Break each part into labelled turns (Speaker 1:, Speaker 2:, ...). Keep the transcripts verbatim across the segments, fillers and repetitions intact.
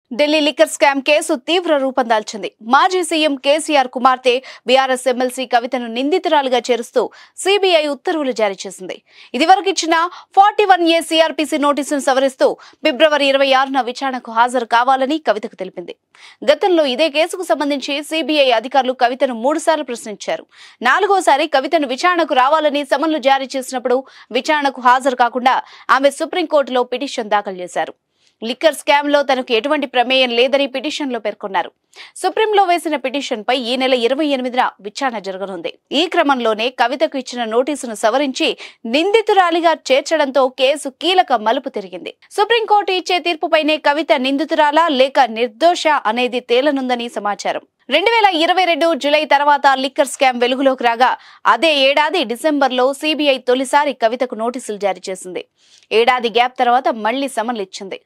Speaker 1: Delhi liquor scam case తీవ్ర రూపం దాల్చింది. మాజీ సీఎం కేసీఆర్ కుమార్తె బీఆర్ఎస్ ఎమ్మెల్సీ కవితను నిందితురాలుగా చేరుస్తూ సీబీఐ ఉత్తర్వులు జారీ చేసింది. ఇదివరకు ఇచ్చిన ఫార్టీ వన్ ఏ సీఆర్పీసీ నోటీసును సవరిస్తూ ఫిబ్రవరి ఇరవై ఆరున విచారణకు హాజరు కావాలని కవితకు తెలిపింది. గతంలో ఇదే కేసుకు సంబంధించి సీబీఐ అధికారులు కవితను మూడు సార్లు ప్రశ్నించారు. నాలుగోసారి కవితను విచారణకు రావాలని సమన్లు జారీ చేసినప్పుడు విచారణకు హాజరు కాకుండా ఆమె సుప్రీంకోర్టులో పిటిషన్ దాఖలు చేశారు. లిక్కర్ స్కామ్ లో తనకు ఎటువంటి ప్రమేయం లేదని పిటిషన్ లో పేర్కొన్నారు. సుప్రీంలో వేసిన పిటిషన్ పై ఈ నెల ఇరవై ఎనిమిదిన విచారణ జరగనుంది. ఈ క్రమంలోనే కవితకు ఇచ్చిన నోటీసును సవరించి నిందితురాలిగా చేర్చడంతో కేసు కీలక మలుపు తిరిగింది. సుప్రీంకోర్టు ఇచ్చే తీర్పుపైనే కవిత నిందితురాలా లేక నిర్దోష అనేది తేలనుందని సమాచారం. రెండు వేల ఇరవై రెండు జూలై తర్వాత లిక్కర్ స్కామ్ వెలుగులోకి రాగా అదే ఏడాది డిసెంబర్లో సీబీఐ తొలిసారి కవితకు నోటీసులు జారీ చేసింది. ఏడాది గ్యాప్ తర్వాత మళ్లీ సమన్లు ఇచ్చింది.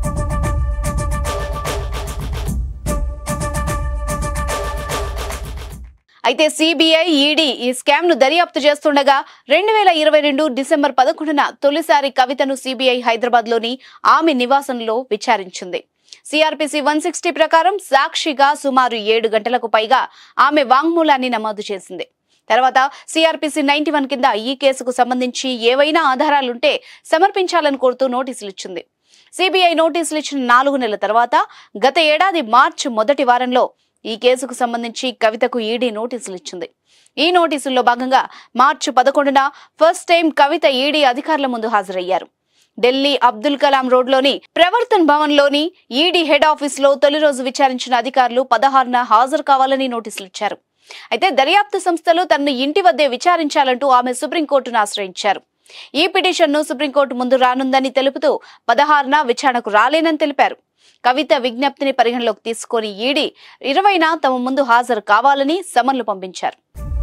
Speaker 1: అయితే సీబీఐ, ఈడీ ఈ స్కామ్ ను దర్యాప్తు చేస్తుండగా రెండు వేల ఇరవై రెండు డిసెంబర్ పదకొండున తొలిసారి కవితను సీబీఐ హైదరాబాద్ లోని ఆమె నివాసంలో విచారించింది. సీఆర్పీసీ వన్ సిక్స్టీ ప్రకారం సాక్షిగా సుమారు ఏడు గంటలకు పైగా ఆమె వాంగ్మూలాన్ని నమోదు చేసింది. తర్వాత సీఆర్పీసీ నైన్టీ వన్ కింద ఈ కేసుకు సంబంధించి ఏవైనా ఆధారాలుంటే సమర్పించాలని కోరుతూ నోటీసులు ఇచ్చింది. సీబీఐ నోటీసులు ఇచ్చిన నాలుగు నెలల తర్వాత గత ఏడాది మార్చి మొదటి వారంలో ఈ కేసుకు సంబంధించి కవితకు ఈడీ నోటీసులు ఇచ్చింది. ఈ నోటీసుల్లో భాగంగా మార్చి పదకొండున ఫస్ట్ టైం కవిత ఈడీ అధికారుల ముందు హాజరయ్యారు. ఢిల్లీ అబ్దుల్ కలాం రోడ్లోని ప్రవర్తన్ భవన్ లోని ఈడీ హెడ్ ఆఫీస్ లో తొలి రోజు విచారించిన అధికారులు పదహారున హాజరు కావాలని నోటీసులు ఇచ్చారు. అయితే దర్యాప్తు సంస్థలు తనను ఇంటి వద్దే విచారించాలంటూ ఆమె సుప్రీంకోర్టును ఆశ్రయించారు. ఈ పిటిషన్ ను సుప్రీంకోర్టు ముందు రానుందని తెలుపుతూ పదహారున విచారణకు రాలేనని తెలిపారు. కవిత విజ్ఞప్తిని పరిగణలోకి తీసుకుని ఈడీ ఇరవైన తమ ముందు హాజరు కావాలని సమన్లు పంపించారు.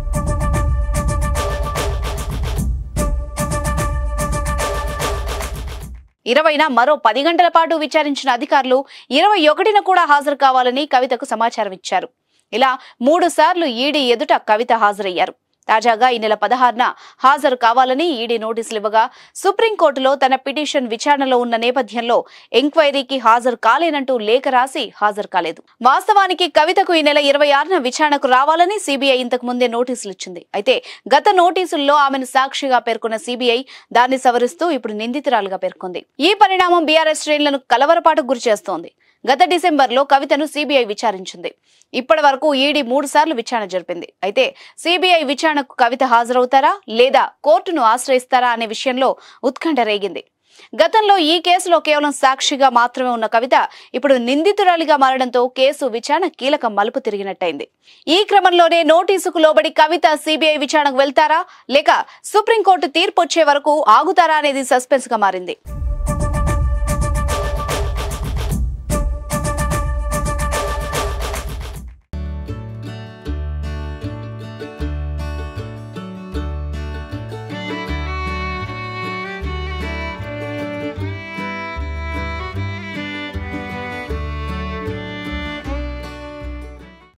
Speaker 1: ఇరవైన మరో పది గంటల పాటు విచారించిన అధికారులు ఇరవై ఒకటిన కూడా హాజరు కావాలని కవితకు సమాచారం ఇచ్చారు. ఇలా మూడు సార్లు ఈడీ ఎదుట కవిత హాజరయ్యారు. తాజాగా ఈ నెల పదహారున హాజరు కావాలని ఈడీ నోటీసులు ఇవ్వగా సుప్రీంకోర్టులో తన పిటిషన్ విచారణలో ఉన్న నేపథ్యంలో ఎంక్వైరీకి హాజరు కాలేనంటూ లేఖ రాసి హాజరు కాలేదు. వాస్తవానికి కవితకు ఈ నెల ఇరవై ఆరున విచారణకు రావాలని సీబీఐ ఇంతకు ముందే నోటీసులు ఇచ్చింది. అయితే గత నోటీసుల్లో ఆమెను సాక్షిగా పేర్కొన్న సీబీఐ దాన్ని సవరిస్తూ ఇప్పుడు నిందితురాలుగా పేర్కొంది. ఈ పరిణామం బీఆర్ఎస్ శ్రేణులను కలవరపాటుకు గురి చేస్తోంది. గత డిసెంబర్ లో కవితను సీబీఐ విచారించింది. ఇప్పటి వరకు ఈడీ మూడు సార్లు విచారణ జరిపింది. అయితే సీబీఐ విచారణకు కవిత హాజరవుతారా లేదా కోర్టును ఆశ్రయిస్తారా అనే విషయంలో ఉత్కంఠ రేగింది. గతంలో ఈ కేసులో కేవలం సాక్షిగా మాత్రమే ఉన్న కవిత ఇప్పుడు నిందితురాలిగా మారడంతో కేసు విచారణ కీలక మలుపు తిరిగినట్టయింది. ఈ క్రమంలోనే నోటీసుకు లోబడి కవిత సీబీఐ విచారణకు వెళ్తారా లేక సుప్రీంకోర్టు తీర్పు వచ్చే వరకు ఆగుతారా అనేది సస్పెన్స్ గా మారింది.